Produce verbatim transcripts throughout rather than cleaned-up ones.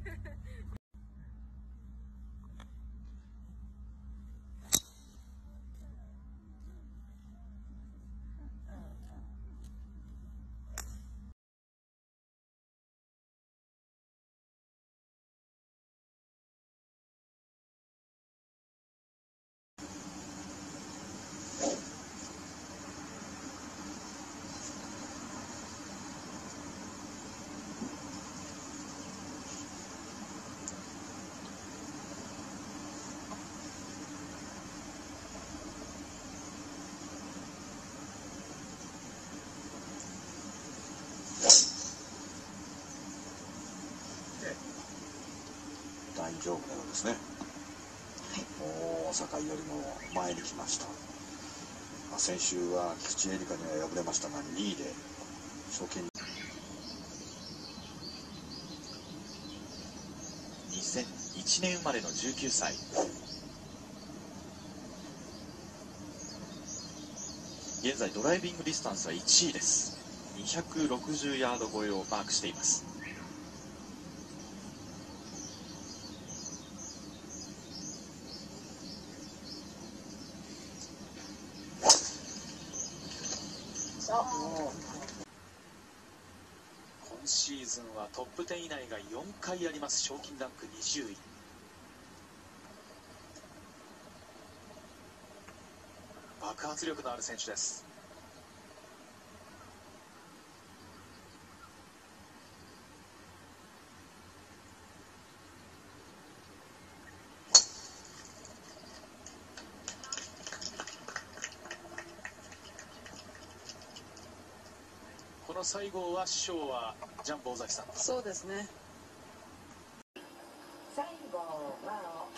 大丈夫なようですね。大阪よりも前に来ました。まあ、先週は菊池絵里香には敗れましたがにいで賞金。 にせんいちねん生まれのじゅうきゅうさい。現在ドライビングディスタンスはいちいです。にひゃくろくじゅうヤード超えをマークしています。今シーズンはトップじゅう以内がよんかいあります。賞金ランクにじゅうい。爆発力のある選手です。この西郷は師匠はジャンボ尾崎さん。 そうですね。 西郷真央。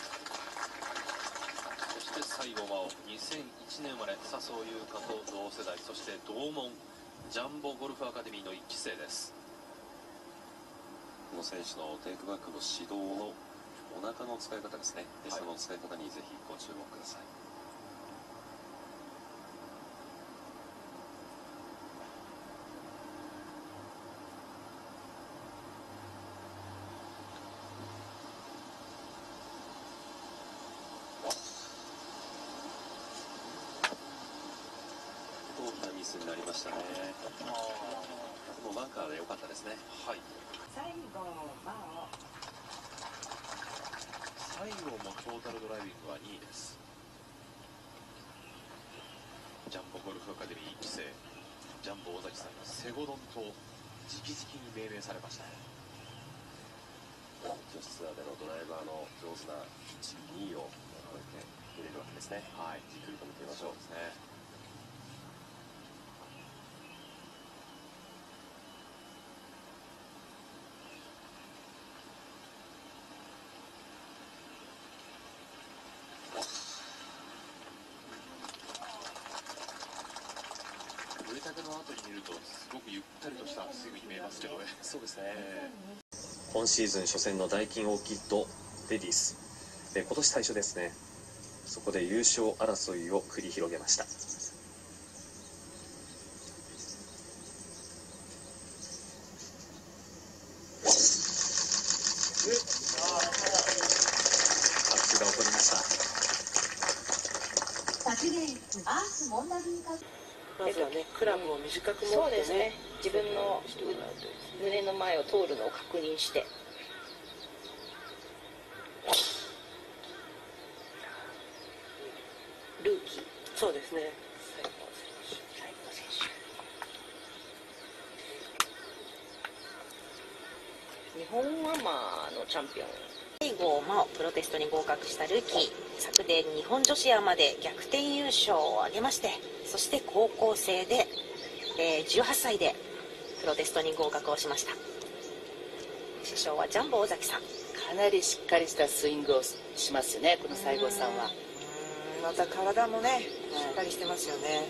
そして西郷真央、にせんいちねん生まれ、笹生優花と同世代、そして同門ジャンボゴルフアカデミーのいっき生です。この選手のテイクバックの指導のお腹の使い方ですね、その使い方にぜひご注目ください。大きなミスになりましたね。でもバンカーで良かったですね。はい。 西郷真央。 西郷もトータルドライビングはにいです。ジャンボゴルフアカデミーいっき生ジャンボ尾崎さんがセゴドンと直々に命名されました。女子ツアーでのドライバーの上手ないちい、にいを超えてくれるわけですね。はい、じっくりと見てみましょう。ですね。上竹の後に見るとすごくゆったりとしたスイングに見えますけどね。そうですね。 今シーズン初戦のダイキンオーキッドレディースで今年最初ですね。そこで優勝争いを繰り広げました。タッチが起こりました。 昨年アースモンダ文化。 まずはね、クラブを短く持ってね。 そうですね。自分の胸の前を通るのを確認して。ルーキー。 そうですね。 西郷選手。日本アマのチャンピオン。西郷真央、プロテストに合格したルーキー。昨年日本女子アマで逆転優勝を挙げまして、そして高校生で、えー、じゅうはっさいでプロテストに合格をしました。師匠はジャンボ尾崎さん。 かなりしっかりしたスイングをしますよね、この西郷さんは。 うん、また体もね、しっかりしてますよね。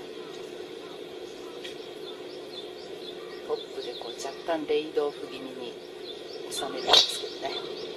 トップでこう若干レイドオフ気味に収めるんですけどね。